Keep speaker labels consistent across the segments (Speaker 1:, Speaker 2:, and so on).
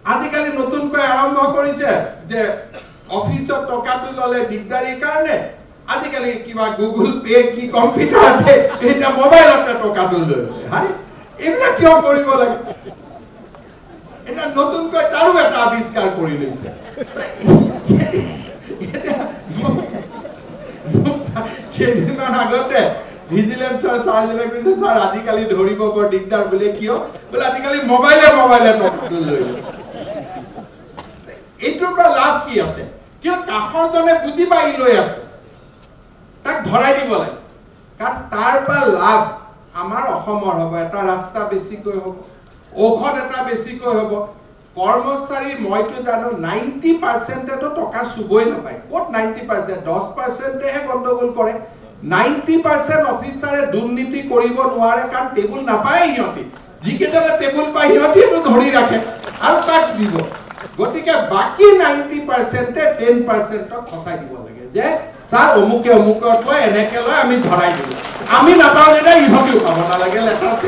Speaker 1: আজিকালি নতুনকৈ আৰম্ভ কৰিছে যে অফিসত টকাটো ললে দিগদাৰীৰ কাৰণে আজিকালি কিবা গুগল পে কি কম্পিউটাৰ আছে এটা মোবাইলতে টকাটো লৈ হাই এইবিলাক কিয় কৰিব লাগে এটা নতুনকৈ তাৰো এটা আৱিষ্কাৰ কৰি লৈছে কেইদিনমান আগতে ভিজিলেন্সৰ চাৰ্জলে কৈছে স্যাৰ আজিকালি ধৰিব বৰ দিগদাৰ বোলে কিয় বোলে আজিকালি মোবাইলে টকাটো লৈ এইটোৰ পৰা লাভ কি আছে কিয় কাষৰজনে বুজি পাই লৈ আছে তাক ধৰাই দিব লাগে কাৰণ তাৰ পৰা লাভ আমাৰ অসমৰ হ'ব এটা ৰাস্তা বেছিকৈ হ'ব ঔষধ এটা বেছিকৈ হ'ব কৰ্মচাৰী মইতো জানো 90% টকা চুবই নাপায় ক'ত 90% 10% হে গণ্ডগোল কৰে 90% অফিচাৰে দুৰ্নীতি কৰিব নোৱাৰে কাৰণ টেবুল নাপায় সিহঁতি যিকেইটালে টেবুল পায় সিহঁতিটো ধৰি ৰাখে আৰু তাক দিব গতিকে বাকি 90% 10% খসাই দিব লাগে যে স্যাৰ অমুকে অমুকত লয় এনেকে লয় আমি ধৰাই দিম আমি নাপাওঁ যেতিয়া ইহঁতিও পাব নালাগে লেটাৰতে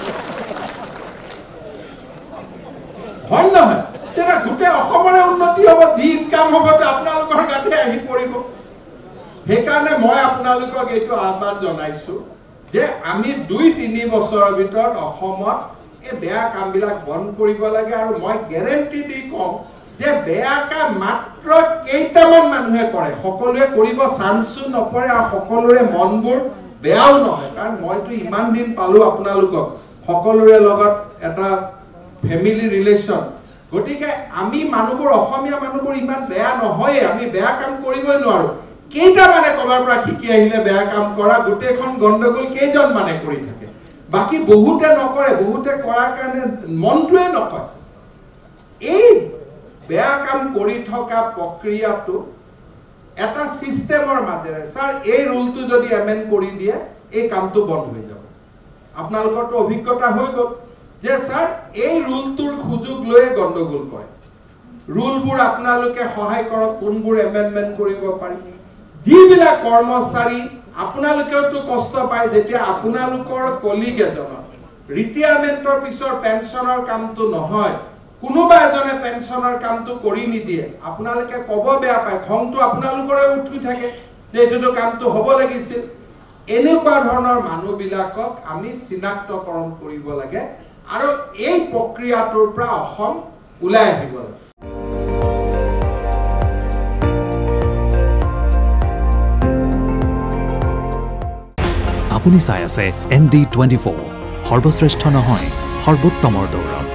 Speaker 1: হয় নহয় তেৰা গোটেই অসমৰে উন্নতি হ'ব যি ইনকাম হ'ব আপোনালোকৰ গাতে আহি পৰিব সেইকাৰণে মই আপোনালোকক এইটো আহ্বান জনাইছো যে আমি 2-3 বছৰৰ ভিতৰত অসমত এই বেয়া কামবিলাক বন্ধ কৰিব লাগে আৰু মই গ্যাৰান্টি দি কম যে বেয়া কাম মাত্ৰ কেইটামান মানুহে কৰে সকলোৱে কৰিব চান্সো নপৰে আৰু সকলোৰে মনবোৰ বেয়াও নহয় কাৰণ মইতো ইমান দিন পালো আপোনালোকক সকলোৰে লগত এটা ফ্যামিলি ৰিলেশন গতিকে আমি মানুহবোৰ অসমীয়া মানুহবোৰ ইমান বেয়া নহয় আমি বেয়া কাম কৰিবই নোৱাৰো কেইটা মানে কবাৰ পৰা শিকি আহিলে বেয়া কাম কৰা গোটেইখন গণ্ডগোল কেইজন মানে কৰি থাকে বাকি বহুতে নকৰে বহুতে কৰাৰ কাৰণে মনটোৱে নকয় এই বেয়া কাম কৰি থকা প্ৰক্ৰিয়াটো এটা সিস্টেমৰ মাজেৰে স্যাৰ এই ৰুলটো যদি এমেন্ড কৰি দিয়ে এই কামটো বন্ধ হৈ যাব আপোনালোকৰটো অভিজ্ঞতা হৈ গ'ল যে স্যাৰ এই ৰুলটোৰ সুযোগ লৈ গণ্ডগোল কৰে ৰুলবোৰ আপোনালোকে সহায় কৰক কোনবোৰ এমেন্ডমেন্ট কৰিব পাৰি যিবিলাক কৰ্মচাৰী আপোনালোকেওতো কষ্ট পায় যেতিয়া আপোনালোকৰ কলিগ এজনৰ ৰিটায়াৰমেন্টৰ পিছৰ পেনশনৰ কামটো নহয় কোনোবা এজনে পেনশনৰ কামটো কৰি নিদিয়ে আপোনালোকে কব বেয়া পায় খংটো আপোনালোকৰে উঠি থাকে যে এইটো কামটো হ'ব লাগিছিল এনেকুৱা ধৰণৰ মানুহবিলাকক আমি চিনাক্তকৰণ কৰিব লাগে আৰু এই প্ৰক্ৰিয়াটোৰ পৰা অসম ওলাই আহিব লাগে
Speaker 2: আপুনি চাই আছে ND24 সৰ্বশ্ৰেষ্ঠ নহয় সৰ্বোত্তমৰ দৌৰত